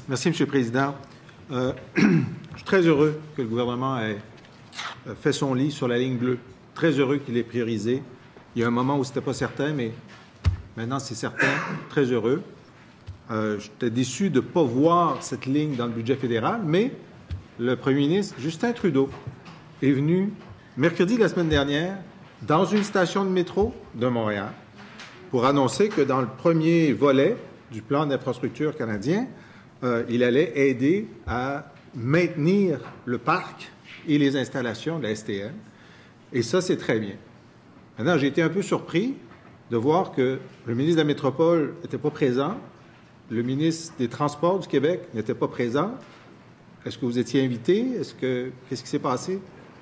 Merci, M. le Président. Je suis très heureux que le gouvernement ait fait son lit sur la ligne bleue. Très heureux qu'il ait priorisé. Il y a un moment où ce n'était pas certain, mais maintenant c'est certain. Très heureux. J'étais déçu de ne pas voir cette ligne dans le budget fédéral, mais le premier ministre Justin Trudeau est venu mercredi de la semaine dernière dans une station de métro de Montréal pour annoncer que dans le premier volet du plan d'infrastructure canadien, il allait aider à maintenir le parc et les installations de la STM. Et ça, c'est très bien. Maintenant, j'ai été un peu surpris de voir que le ministre de la Métropole n'était pas présent, le ministre des Transports du Québec n'était pas présent. Est-ce que vous étiez invité? Qu'est-ce qui s'est passé?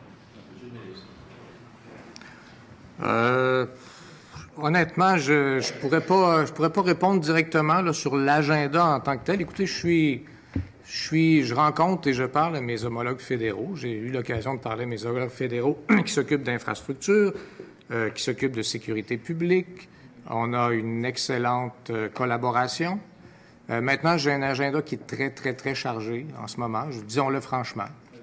Honnêtement, je pourrais pas répondre directement là, sur l'agenda en tant que tel. Écoutez, je rencontre et je parle à mes homologues fédéraux. J'ai eu l'occasion de parler à mes homologues fédéraux qui s'occupent d'infrastructures, qui s'occupent de sécurité publique. On a une excellente collaboration. Maintenant, j'ai un agenda qui est très, très, très chargé en ce moment. Disons-le franchement.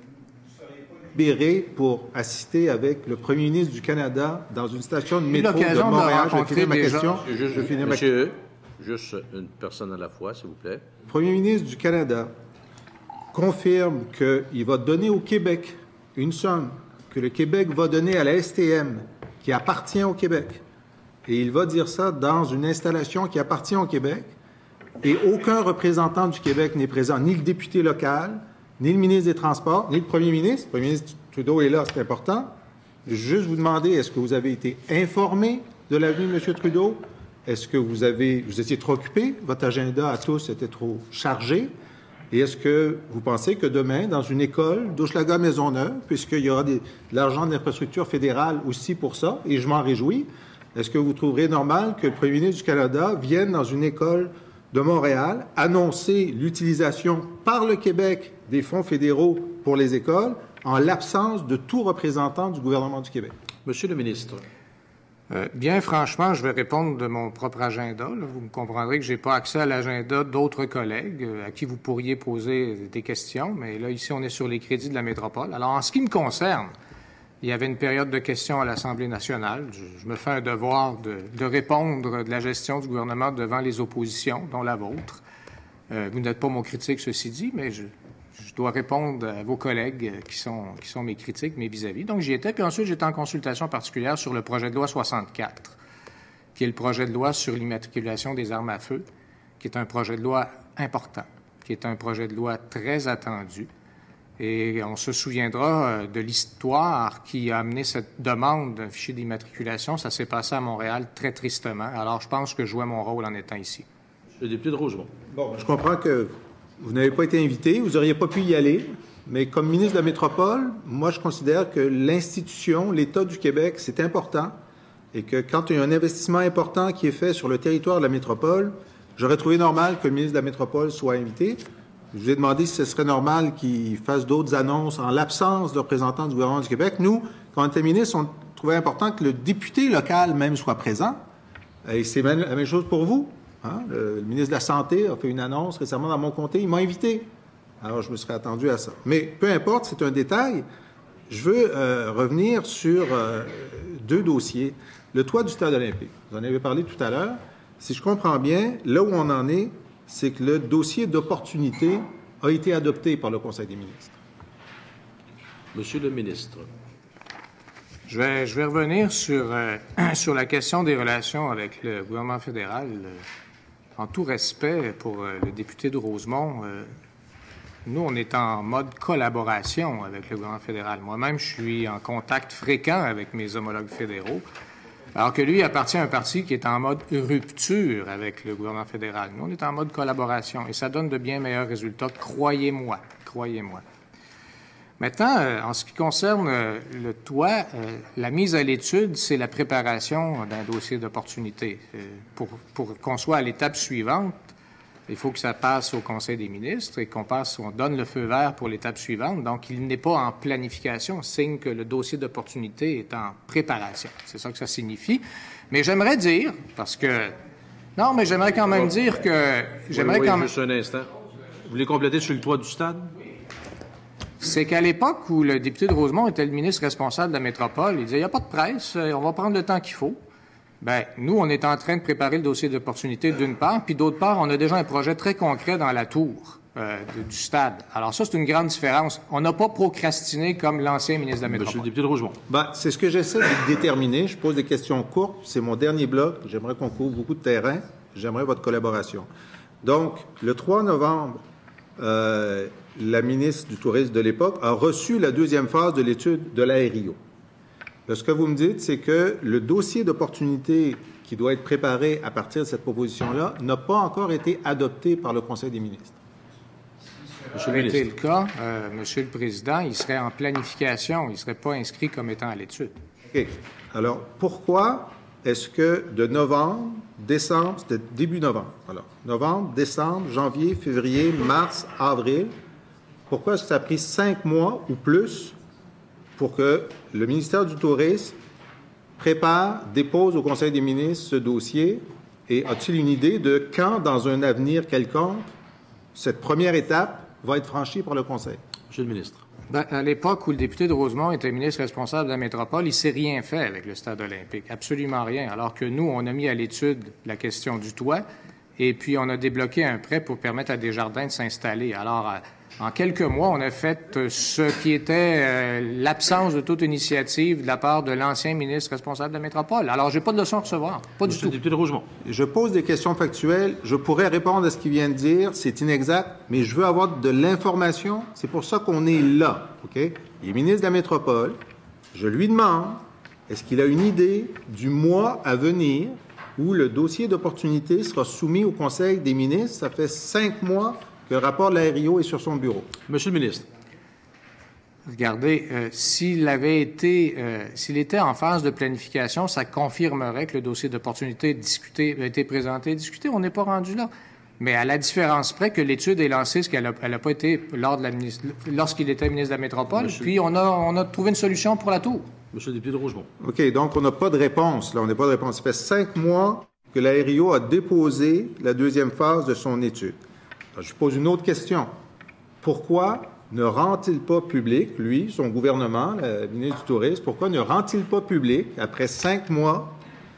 Libéré pour assister avec le premier ministre du Canada dans une station de métro de Montréal. Je vais finir ma question. Monsieur, juste une personne à la fois, s'il vous plaît. Le premier ministre du Canada confirme qu'il va donner au Québec une somme que le Québec va donner à la STM qui appartient au Québec. Et il va dire ça dans une installation qui appartient au Québec. Et aucun représentant du Québec n'est présent, ni le député local, ni le ministre des Transports, ni le premier ministre. Le premier ministre Trudeau est là, c'est important. Juste vous demander, est-ce que vous avez été informé de la venue de M. Trudeau? Est-ce que vous étiez trop occupé? Votre agenda à tous était trop chargé? Et est-ce que vous pensez que demain, dans une école d'Hochelaga-Maisonneuve, puisqu'il y aura de l'argent d'infrastructure fédérale aussi pour ça, et je m'en réjouis, est-ce que vous trouverez normal que le premier ministre du Canada vienne dans une école de Montréal annoncer l'utilisation par le Québec des fonds fédéraux pour les écoles en l'absence de tout représentant du gouvernement du Québec? Monsieur le ministre. Bien franchement, je vais répondre de mon propre agenda. Là. Vous me comprendrez que je n'ai pas accès à l'agenda d'autres collègues à qui vous pourriez poser des questions, mais là, ici, on est sur les crédits de la métropole. Alors, en ce qui me concerne, il y avait une période de questions à l'Assemblée nationale. Je me fais un devoir de répondre de la gestion du gouvernement devant les oppositions, dont la vôtre. Vous n'êtes pas mon critique, ceci dit, mais je dois répondre à vos collègues qui sont mes critiques, mes vis-à-vis. Donc, j'y étais. Puis ensuite, j'étais en consultation particulière sur le projet de loi 64, qui est le projet de loi sur l'immatriculation des armes à feu, qui est un projet de loi important, qui est un projet de loi très attendu. Et on se souviendra de l'histoire qui a amené cette demande d'un fichier d'immatriculation. Ça s'est passé à Montréal très tristement. Alors, je pense que je jouais mon rôle en étant ici. Le député de Rosemont. Bon, je comprends que vous n'avez pas été invité, vous n'auriez pas pu y aller, mais comme ministre de la Métropole, moi, je considère que l'institution, l'État du Québec, c'est important et que quand il y a un investissement important qui est fait sur le territoire de la Métropole, j'aurais trouvé normal que le ministre de la Métropole soit invité. Je vous ai demandé si ce serait normal qu'il fasse d'autres annonces en l'absence de représentants du gouvernement du Québec. Nous, quand on était ministre, on trouvait important que le député local même soit présent. Et c'est la même chose pour vous. Hein? Le ministre de la Santé a fait une annonce récemment dans mon comté. Il m'a invité. Alors, je me serais attendu à ça. Mais peu importe, c'est un détail. Je veux revenir sur deux dossiers. Le toit du stade olympique. Vous en avez parlé tout à l'heure. Si je comprends bien, là où on en est, c'est que le dossier d'opportunité a été adopté par le Conseil des ministres. Monsieur le ministre. Je vais revenir sur la question des relations avec le gouvernement fédéral. En tout respect pour le député de Rosemont, nous, on est en mode collaboration avec le gouvernement fédéral. Moi-même, je suis en contact fréquent avec mes homologues fédéraux, alors que lui appartient à un parti qui est en mode rupture avec le gouvernement fédéral. Nous, on est en mode collaboration et ça donne de bien meilleurs résultats, croyez-moi. Maintenant, en ce qui concerne le toit, la mise à l'étude, c'est la préparation d'un dossier d'opportunité. Pour qu'on soit à l'étape suivante, il faut que ça passe au Conseil des ministres et on donne le feu vert pour l'étape suivante. Donc, il n'est pas en planification, signe que le dossier d'opportunité est en préparation. C'est ça que ça signifie. Mais j'aimerais dire, parce que... Non, mais j'aimerais quand même dire que... Juste un instant. Vous voulez compléter sur le toit du stade? C'est qu'à l'époque où le député de Rosemont était le ministre responsable de la métropole, il disait, il n'y a pas de presse, on va prendre le temps qu'il faut. Bien, nous, on est en train de préparer le dossier d'opportunité d'une part, puis d'autre part, on a déjà un projet très concret dans la tour du stade. Alors ça, c'est une grande différence. On n'a pas procrastiné comme l'ancien ministre de la métropole. Monsieur le député de Rosemont. Ben, c'est ce que j'essaie de déterminer. Je pose des questions courtes. C'est mon dernier bloc. J'aimerais qu'on couvre beaucoup de terrain. J'aimerais votre collaboration. Donc, le 3 novembre, la ministre du Tourisme de l'époque a reçu la deuxième phase de l'étude de l'ARIO. Ce que vous me dites, c'est que le dossier d'opportunité qui doit être préparé à partir de cette proposition-là n'a pas encore été adopté par le Conseil des ministres. Si ça avait été le cas, Monsieur le Président, il serait en planification, il ne serait pas inscrit comme étant à l'étude. OK. Alors, pourquoi est-ce que de novembre, décembre, c'était début novembre, alors, novembre, décembre, janvier, février, mars, avril, pourquoi est-ce que ça a pris 5 mois ou plus pour que le ministère du Tourisme prépare, dépose au Conseil des ministres ce dossier? Et a-t-il une idée de quand, dans un avenir quelconque, cette première étape va être franchie par le Conseil? Monsieur le ministre. Ben, à l'époque où le député de Rosemont était ministre responsable de la métropole, il ne s'est rien fait avec le stade olympique, absolument rien. Alors que nous, on a mis à l'étude la question du toit et puis on a débloqué un prêt pour permettre à Desjardins de s'installer. Alors, en quelques mois, on a fait ce qui était l'absence de toute initiative de la part de l'ancien ministre responsable de la métropole. Alors, j'ai pas de leçon à recevoir, pas du tout. Monsieur le député de Rosemont. Je pose des questions factuelles. Je pourrais répondre à ce qu'il vient de dire. C'est inexact, mais je veux avoir de l'information. C'est pour ça qu'on est là. OK? Il est ministre de la métropole. Je lui demande, est-ce qu'il a une idée du mois à venir où le dossier d'opportunité sera soumis au Conseil des ministres? Ça fait 5 mois que le rapport de l'ARIO est sur son bureau. Monsieur le ministre. Regardez, s'il était en phase de planification, ça confirmerait que le dossier d'opportunité a été présenté et discuté. On n'est pas rendu là. Mais à la différence près que l'étude est lancée, ce qu'elle n'a pas été lorsqu'il était ministre de la Métropole, puis on a trouvé une solution pour la tour. Monsieur le député de Rosemont. OK, donc on n'a pas de réponse. Là, on n'a pas de réponse. Ça fait 5 mois que l'ARIO a déposé la deuxième phase de son étude. Alors, je pose une autre question. Pourquoi ne rend-il pas public, lui, son gouvernement, le ministre du Tourisme, pourquoi ne rend-il pas public, après 5 mois,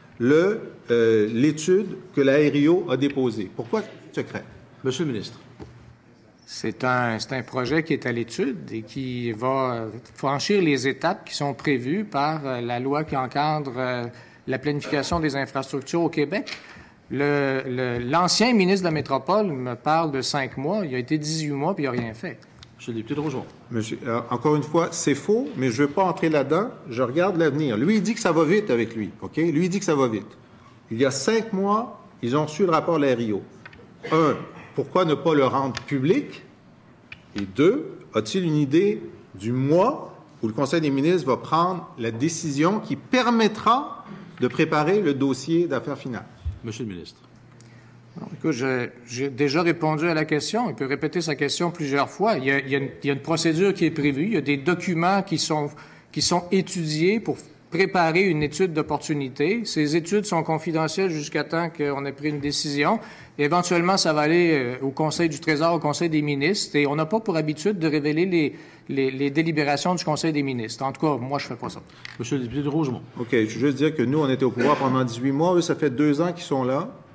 l'étude que l'ARIO a déposée? Pourquoi secret? Monsieur le ministre. C'est un projet qui est à l'étude et qui va franchir les étapes qui sont prévues par la loi qui encadre la planification des infrastructures au Québec. L'ancien ministre de la Métropole me parle de 5 mois. Il a été 18 mois puis il n'a rien fait. Monsieur le député de Rosemont. Monsieur, encore une fois, c'est faux, mais je ne veux pas entrer là-dedans. Je regarde l'avenir. Lui, il dit que ça va vite avec lui. OK? Lui, il dit que ça va vite. Il y a 5 mois, ils ont reçu le rapport de l'ARIO. 1, pourquoi ne pas le rendre public? Et 2, a-t-il une idée du mois où le Conseil des ministres va prendre la décision qui permettra de préparer le dossier d'affaires finales? Monsieur le ministre. Alors, écoute, j'ai déjà répondu à la question. Il peut répéter sa question plusieurs fois. Il y a une procédure qui est prévue. Il y a des documents qui sont étudiés pour préparer une étude d'opportunité. Ces études sont confidentielles jusqu'à temps qu'on ait pris une décision. Et éventuellement, ça va aller au Conseil du Trésor, au Conseil des ministres. Et on n'a pas pour habitude de révéler les délibérations du Conseil des ministres. En tout cas, moi, je ne fais pas ça. Monsieur le député de Rosemont. OK. Je veux juste dire que nous, on était au pouvoir pendant 18 mois. Eux, ça fait 2 ans qu'ils sont là.